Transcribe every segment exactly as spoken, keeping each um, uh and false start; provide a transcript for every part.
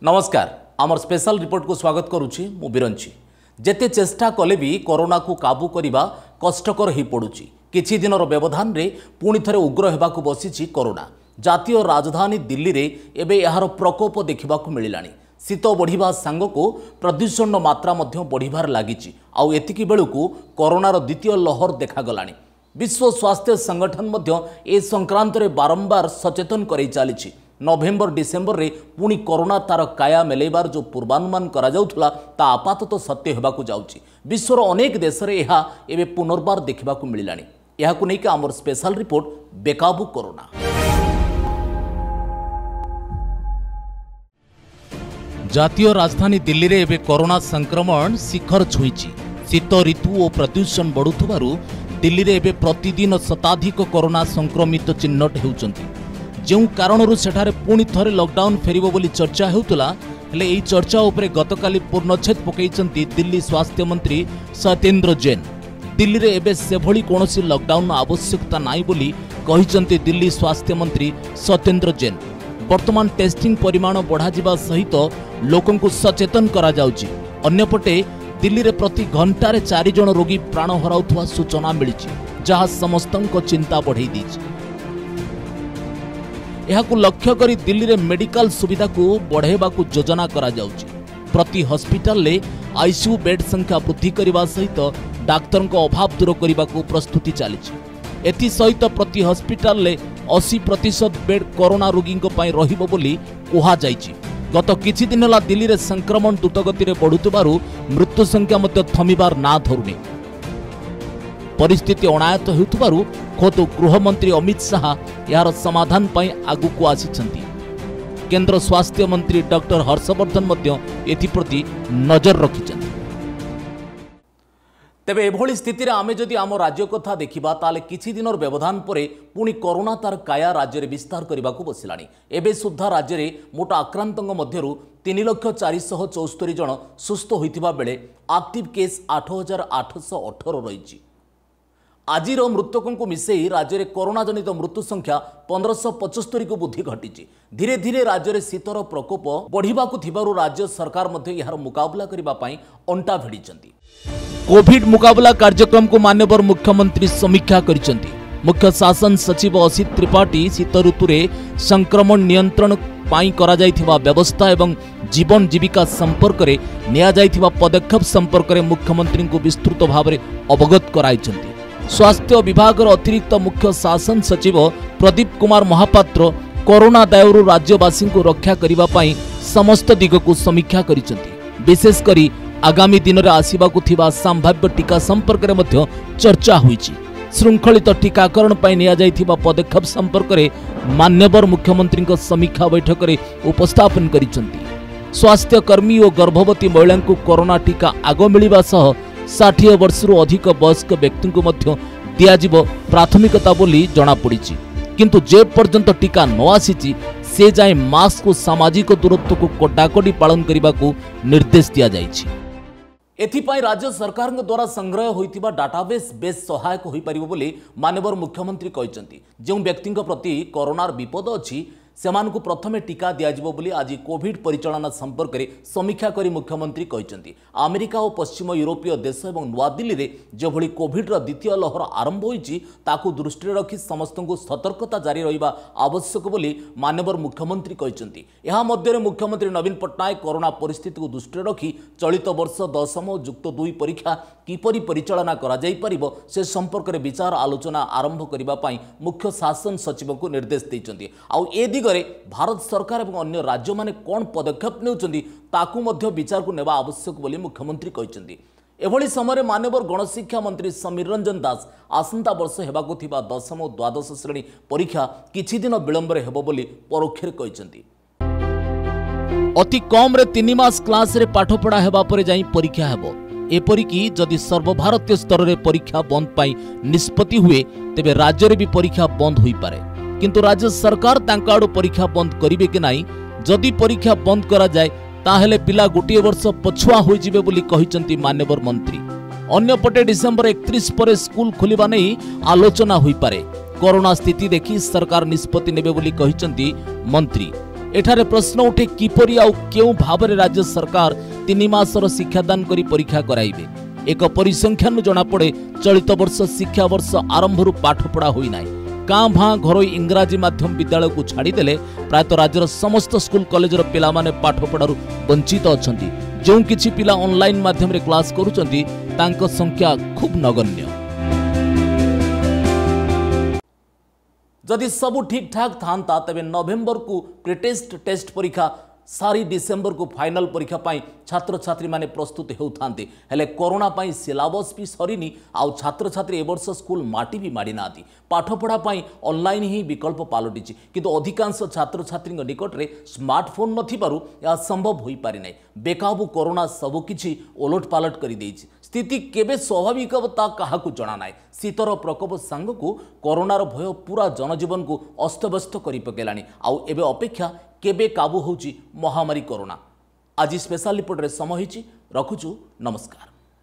नमस्कार आमर special report को स्वागत करुछि मु बिरंची। जेते चेष्टा कले भी कोरोना को काबू करिबा कष्टकर ही पड़ुछि। किछि दिनर व्यवधान रे पुणी थरे उग्र हेबाकु बसिछि कोरोना। जातीय राजधानी दिल्ली रे एबे यार प्रकोप देखिबाकु मिलिलानी। शीत बढ़िबा सांगको प्रदूषण मात्रा मध्य बढ़िबार लागिछि। आउ एतिकी बेलुकु कोरोनार द्वितीय लहर देखागलानी। विश्व स्वास्थ्य संगठन मध्य ए संक्रांत रे बारंबार सचेतन करै चालिछि। नवेम्बर डिसेम्बर रे पुणी कोरोना तार काया मेलैबार जो पूर्वानुमान करा जाउथला ता आपातत सत्य हेबाकु जाउछि। विश्वर अनेक देश रे एहा एबे पुनर्बार देखिबाकु मिलिलानी। एहाकु नै कि आमर स्पेशल रिपोर्ट बेकाबू कोरोना। जातीय राजधानी दिल्ली रे एबे कोरोना संक्रमण शिखर छुईछि। शीत ऋतु और प्रदूषण बढ़ुथबारु दिल्ली रे एबे प्रतिदिन शताधिक कोरोना संक्रमित चिन्हट हेउचंती। जो कारणरू सेठारे पुणी थरे लॉकडाउन फेरिबो बोली चर्चा हेउतला हेले एही चर्चा उपरे गतकाली पूर्णछेद पकैचंती दिल्ली स्वास्थ्य मंत्री सत्येंद्र जैन। दिल्ली रे एबे सेभली कोनोसी लॉकडाउन आवश्यकता नाई बोली कहिचंती दिल्ली स्वास्थ्य मंत्री सत्येंद्र जैन। वर्तमान टेस्टिंग परिमाण बढ़ा जिबा सहित लोकंकु सचेतन करा जाउची। अन्यपटे दिल्ली रे प्रति घंटारे चारि जण रोगी प्राण हराउथवा सूचना मिलिछि, जहा समस्तंक चिंता बढ़ाई दिछि। एहाकु लक्ष्य करी दिल्ली रे मेडिकल सुविधा को बढ़ेबाकु योजना करा जाउछि। प्रति हॉस्पिटल ले आईसीयू बेड संख्या वृद्धि करबा सहित डाक्टर को अभाव दूर करबाकु प्रस्तुति चलिछि। एथि सहित प्रति हॉस्पिटल ले अस्सी प्रतिशत बेड कोरोना रोगी पई रहिबो बोली कुहा जाइछि। गत किछि दिन ला दिल्ली रे संक्रमण द्रुतगति रे बढ़ुतबारु मृत्यु संख्या मध्य थमिबार ना धरुनी। परिस्थिति अनायत हेउतबारु खोद गृहमंत्री अमित शाह यार समाधान पई आगुकु आसिछंती। केंद्र स्वास्थ्य मंत्री डॉक्टर हर्षवर्धन मध्य एथिप्रति नजर रखिछंती। तेबे एभली स्थिति रे आमे जदि आम राज्य कथा देखिबा ताले किछि दिनर व्यवधान परे पुणी कोरोना तार काया राज्य रे विस्तार करबाकू बसिलानी। एबे सुद्धा राज्य रे मोट आक्रांतंग मध्यरु तीन लाख चार सौ चौस्तरी जन सुस्थ होइतिबा बेले एक्टिव केस आठ हजार आठ सौ अठारह रहिछि। आजिर मृतकों को मिसेई राज्य में कोरोना जनित मृत्यु संख्या पंद्रह सौ पचस्तरी को वृद्धि घटी। धीरे धीरे राज्य में शीतर प्रकोप बढ़िबाकु थिबारु राज्य सरकार मध्य यार मुकाबला करिबा पई अंटा भिड़िचंती। कोविड मुकाबला कार्यक्रम को मान्यवर मुख्यमंत्री समीक्षा करिसंती। मुख्य शासन सचिव असित त्रिपाठी शीत ऋतु रे संक्रमण नियंत्रण पाई करा जायथिबा व्यवस्था एवं जीवन जीविका संपर्क रे निया जायथिबा पदक्षेप संपर्क रे मुख्यमंत्री को विस्तृत भाव में अवगत कराइछंती। स्वास्थ्य विभाग अतिरिक्त मुख्य शासन सचिव प्रदीप कुमार महापात्र कोरोना दायरु राज्यवासी को रक्षा करिबा पई समस्त दिग को समीक्षा करिसंती। विशेष करी आगामी दिन रे आसीबाकु थिबा संभाव्य टीका संपर्क रे मध्य चर्चा होईछि। श्रृंखलित टीकाकरण पई निया जायथिबा पदक्षेप संपर्क रे मान्यवर मुख्यमंत्री को समीक्षा बैठक रे उपस्थापन करिसंती। स्वास्थ्य कर्मी और गर्भवती महिला को कोरोना टीका आगो मिलिबा सह साठ वर्ष रु अधिक वयस्क व्यक्ति को मध्य दियाजिबो प्राथमिकता बोली जणा पड़िछि। किंतु जे पर्यंत टीका न आसीछि से जाय मास्क को सामाजिक दूरत्व को कड़ाकड़ी पालन करने को निर्देश दिया जाइछि। एथिपाई राज्य सरकार द्वारा संग्रह होइतिबा डाटाबेस बेस सहायक होई परिबो बोली माननीय मुख्यमंत्री कहिसंती। जो व्यक्ति प्रति कोरोनार विपद अछि सेमानकु प्रथमे टीका दियाजिबो बोली आज कोविड परिचालना संपर्क में समीक्षा करी मुख्यमंत्री कहिसंती। अमेरिका और पश्चिम यूरोपीय देश और नुआदिल्ली रे जेभली कोविड द्वितीय लहर आरंभ होईछि ताकू दृष्टि रखी समस्त को सतर्कता जारी रहिबा आवश्यक बोली माननीय मुख्यमंत्री कहिसंती। एहा मध्य मुख्यमंत्री नवीन पट्टनायक कोरोना परिस्थिति को दृष्टि रखी चलित वर्ष दशम युक्त दुई परीक्षा किपरि परिचालना करा जाई परिबो से संपर्क में विचार आलोचना आरंभ करिबा पई मुख्य शासन सचिव को निर्देश दैछंती। आउ ए दिगरे भारत सरकार और अन्य राज्य माने कौन पदक्षेप नेउचंती ताकू मध्य विचार को नेबा आवश्यक बोली मुख्यमंत्री कहिसंती। एभली समय माननीय गणशिक्षा मंत्री समीर रंजन दास आसंता वर्ष हेबाकु थिबा दशम और द्वादश श्रेणी परीक्षा किछि दिन विलंब रे हेबो बोली परोक्षरे कहिसंती। अति कम रे तीन मास क्लास रे पाठ पढ़ा हेबा परे जाई परीक्षा हेबो। एपरिकी जदि सर्वभारतीय स्तर रे परीक्षा बंद पाई निष्पत्ति हुए तेबे राज्य रे भी परीक्षा बंद होई पारे। किंतु राज्य सरकार तांका आडु परीक्षा बंद करिवे कि नाही। जदि परीक्षा बंद करा जाए ताहेले पिला गोटे वर्ष पछुआ होई जिवे बोली कहिसंती मान्यवर मंत्री। अन्यपटे डिसेंबर एकतीस पर स्कूल खोलिबा नै आलोचना होई पारे। कोरोना स्थिति देखि सरकार निष्पत्ति नेबे बोली कहिसंती मंत्री। एठारे प्रश्न उठे किपरि आउ केउ भावरे राज्य सरकार तीन मासर शिक्षादान करी परीक्षा कराइबे। एक परिसंख्यानु जणा पड़े चलित वर्ष शिक्षा वर्ष आरंभरू पाठ पढ़ा होई नाही। कां भां घरोई इंग्राजी माध्यम विद्यालय को छाड़ीदेले प्रायतः राज्यर समस्त स्कूल कॉलेजर पिला माने पाठ पढ़ारू वंचित अछंती। जो किछि पिला ऑनलाइन माध्यम रे क्लास करूचंती तांको संख्या खूब नगण्य। जदि सबू ठीक ठाक थांता तेबे नवेम्बर को प्रीटेस्ट टेस्ट परीक्षा सारी डिसेम्बर को फाइनल परीक्षा पाई छात्र छात्री माने प्रस्तुत होउथांते। हेले कोरोना पाई सिलेबस भी सरीनी आउ छात्र छात्री ए वर्ष स्कूल माटी भी माडी नाती। पाठ पढ़ा पाई ऑनलाइन ही विकल्प पालटिछि किंतु अधिकांश छात्र छात्री निकट रे स्मार्टफोन नथिबारु या संभव होई पारि नै। बेकाबू कोरोना सबु किछि ओलट पालट करि देछि। स्थिति केबे स्वाभाविक ता काहाकू जणा नाय। शीतर प्रकोप सांगकू कोरोनार भय पूरा जनजीवन को अस्तव्यस्त करि पकेलानी। आउ एबे अपेक्षा केबे काबू होची महामारी कोरोना। आज स्पेशल रिपोर्ट रे समय होईची। रखुचु नमस्कार।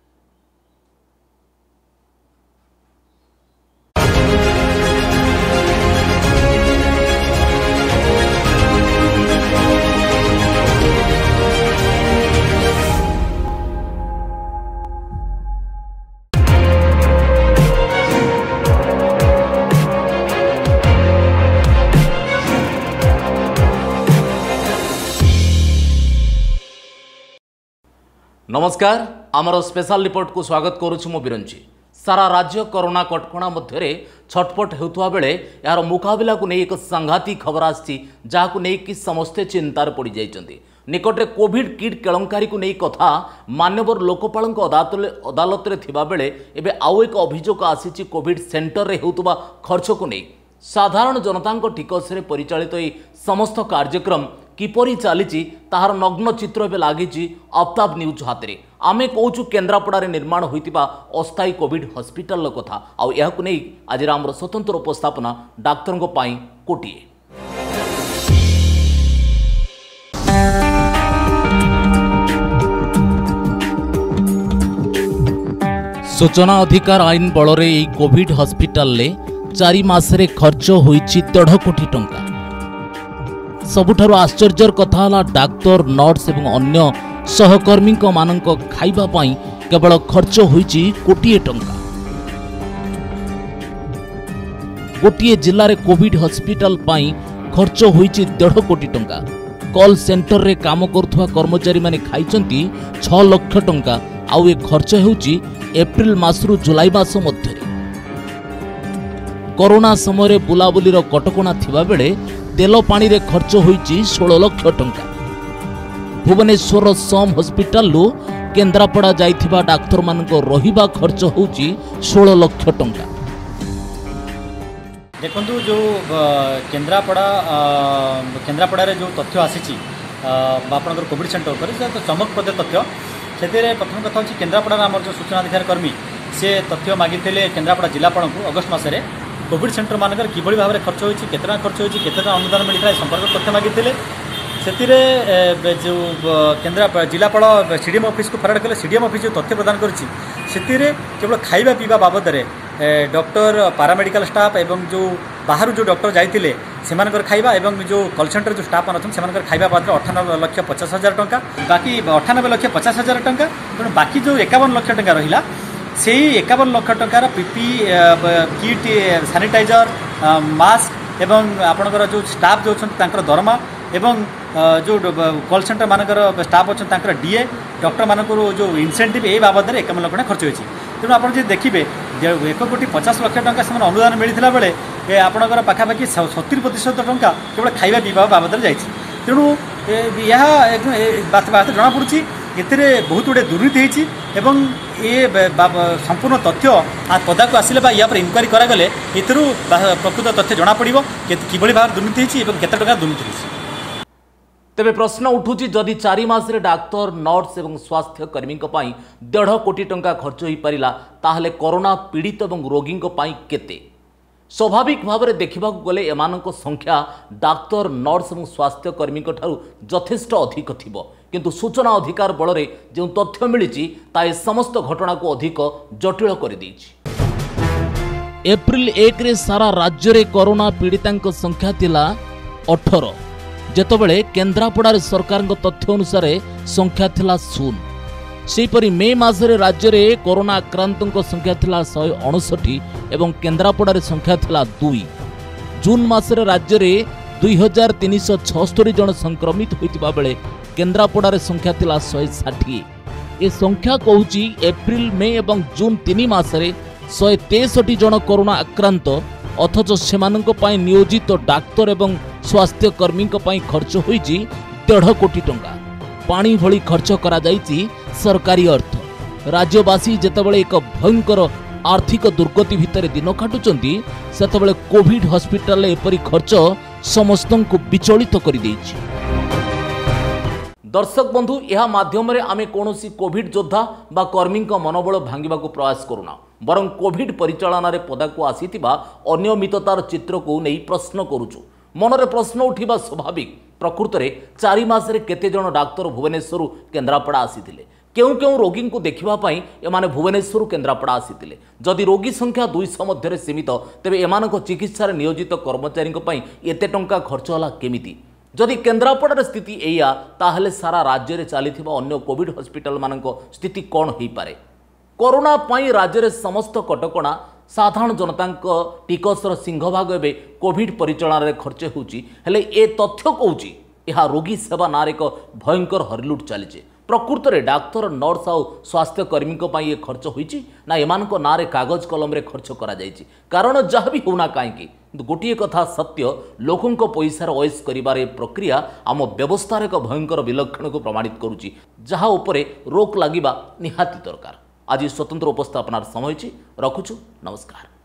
नमस्कार, आमर स्पेशल रिपोर्ट को स्वागत करुछु मो बिरंची। सारा राज्य कोरोना कटकणा मध्य छटपट होता बेले यार मुकाबला को नहीं एक सांघातिक खबर आसी जहां नहीं कि समस्ते चिंतार पड़ जाइछन्ती। निकटरे कोविड किट केलंकारी को नहीं कथा मान्यवर लोकपाल अदालत रे थिबा बेले एबे आउ एक अभियोग आसीछि कोविड सेंटर रे होतबा खर्च को नहीं। साधारण जनतांको टिकस रे परिचालित ए समस्त कार्यक्रम किपरि चली ताहार नग्न चित्र ए लगी आफ्ताब न्यूज हाथ में। आमे कहूँ केन्द्रापड़ा निर्माण होता अस्थायी कोविड हॉस्पिटल कथा आउ यहाकु नहीं आज आमर स्वतंत्र उपस्थापना डाक्तर कोटिए। सूचना अधिकार आईन बल में कोविड हॉस्पिटल ले चारि मासरे खर्च होईछि देढ़ कोटी टंका। सबुठारु आश्चर्यर कथा हला डाक्तर नर्स एवं अन्य सहकर्मी मानक खाइबा पाई केवल खर्च होईछि कोटिए टंका। गोटिए जिल्ला रे कोविड हॉस्पिटल पाई खर्च होईछि देढ़ कोटी टंका। कॉल सेंटर रे काम करुवा कर्मचारी माने खाइचंती छह लाख टंका। आउ ए खर्च हेउछि एप्रिल मासरु जुलाई मास मध्य। कोरोना समय बुलाबुलीर कटकणा थिबा बेले तेल पानी रे खर्च होईछि सोलह लाख टंका। भुवनेश्वर सम हॉस्पिटल लु केन्द्रापड़ा जाइथिबा डाक्तर मानको रहिबा खर्च होईछि सोलह लाख टंका। देखंतु जो केन्द्रापड़ा केन्द्रापड़ा रे जो तथ्य आसीछि आपनकर कोविड सेंटर पर तो चमकप्रद तथ्य से प्रथम कथा होछि केन्द्रापड़ा आमर जो सूचना अधिकार कर्मी से तथ्य मागिथिले केन्द्रापड़ा जिलापाल को अगस्ट मासरे कोविड सेंटर मानकर किभଳି भाव में खर्च होईछि केतना खर्च होईछि केतना अनुदान मिलता है संपर्क तथ्य मागिथिले। सेतिरे जो केन्द्रा जिलापाल सीडीएम ऑफिस को फरवर्ड कले सीडीएम ऑफिस जो तथ्य प्रदान करछि सेतिरे केवल खाइबा पीवा बाबद रे डॉक्टर पारामेडिकल स्टाफ एवं जो बाहर जो डॉक्टर जाइतिले सेमानकर खाइबा एवं जो कॉल सेंटर जो स्टाफ मान सेमानकर खाइबा बाबद अठानबे लक्ष पचास हजार टंका बाकी अठानबे लक्ष पचास हजार टंका तेणु बाकी जो एकावन लक्ष टंका रहिला से एकावन लक्ष टंकार पीपी किट सैनिटाइजर मास्क एवं आपणकर जो स्टाफ जो अच्छा दरमा एवं जो कॉल सेंटर मानकर स्टाफ अच्छा डीए डॉक्टर मानक जो इनसेंटिव ए बाबद में एकावन लक्ष खर्च होती। तेणु आप देखिए एक कोटी पचास लक्ष टंका से अनुदान मिलता बेले आपणकर पाखापाखि सत्तर प्रतिशत टंका केवल खाइबा पीवा बाबद जाइए। तेणु यह बात बात जना पड़ी एते बहुत गुड़े दुर्नीति एवं ये संपूर्ण तथ्य पदा को आसिले या पर इनक्वारी करागले एथरू प्रकृत तथ्य जना पड़ो कि भाव दुर्नीति और केते टका दुर्नीति। तेबे प्रश्न उठुची जदि चारि मासरे डाक्तर नर्स एवं स्वास्थ्य कर्मी डेढ़ कोटी टंका खर्च हो पारिला ताहले कोरोना पीड़ित एवं रोगी केते। स्वाभाविक भाव में देखा गले एमानक संख्या डाक्तर नर्स और स्वास्थ्य कर्मी यथेष्ट अधिक थिबो किंतु सूचना अधिकार बल में जो तथ्य मिली ताए समस्त घटना को अधिक जटिल कर एप्रिल एक रे सारा राज्य रे कोरोना पीड़ितांक संख्या थिला अठारह जेतबेले केन्द्रापड़ार सरकार तथ्य अनुसार संख्या थिला शून्य। सेहीपरि मे मासरे राज्य में कोरोना आक्रांतों संख्या थिला शहे अणसठी एवं केन्द्रापड़ार संख्या थिला दुई। जून मासरे राज्य में दुई हजार तीन सौ छस्तरी जन संक्रमित होता बेले केन्द्रापड़ार संख्या थिला शहे षाठी। ए संख्या कहूँ एप्रिल मे एवं जून तीन मासरे शहे तेसठी जन कोरोना आक्रांत अथच सेमानंक पई नियोजित डाक्तर एवं स्वास्थ्यकर्मी खर्च होईची डेढ़ कोटी टंका। पानी भली खर्च करा जाईची सरकारी अर्थ। राज्यवासी जेतेबेले एक भयंकर आर्थिक दुर्गति भितर दिन काटुचंती सेतेबेले कोविड हॉस्पिटल एपरी खर्च समस्तंकु विचलित करि देइछि। दर्शक बंधु यह माध्यम रे आमे कोनोसी कोविड योद्धा बा कर्मी मनोबल भांगिबा को प्रयास करूना, बरं कोविड परिचालन रे पदाकू आसीथिबा अनियमिततार चित्र को नहीं प्रश्न करूचु। मनरे प्रश्न उठिबा स्वाभाविक। प्रकृत रे चारि मासरे केते जन डाक्तर भुवनेश्वर केन्द्रापड़ा आसीथिले, केउ केउ रोगी को देखिबा पई एमाने भुवनेश्वर केन्द्रापड़ा आसीथिले। जदि रोगी संख्या दुई सौ मध्य सीमित तेबे एमानक चिकित्सा नियोजित कर्मचारी पई एते टंका खर्च होला केमिति? जदि केन्द्रापड़ार स्थिति एया ताहले सारा राज्य रे चलीथिबा अन्य कोविड हॉस्पिटल मानक स्थिति कौन होई पारे? कोरोना पई राज्य रे समस्त कटकणा साधारण जनता टिकसर सिंहभाग एवं कोविड परिचालन रे खर्च होउची, हेले ए तथ्य कहूची यह रोगी सेवा नार एक भयंकर हरिलुट चलीचे। प्रकृत रे डाक्तर नर्स आउ स्वास्थ्यकर्मी ये खर्च होइची ना एमानक नारे कागज कलम रे खर्च करा जाइची? कारण जहाँ भी होना कहीं गोटे कथा सत्य, लोकों पैसार ओएस करिबार प्रक्रिया आम व्यवस्थार एक भयंकर विलक्षण को प्रमाणित करुची, जहाँ उपरे रोक लागिबा निहाती दरकार। आज स्वतंत्र उपस्थापनार समय रखुछु। नमस्कार।